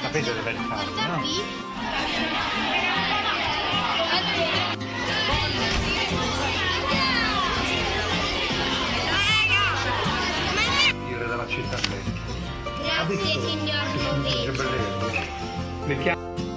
Sapete dove è il caso, no? Dire della città. Grazie signor Dovete. Mettiamo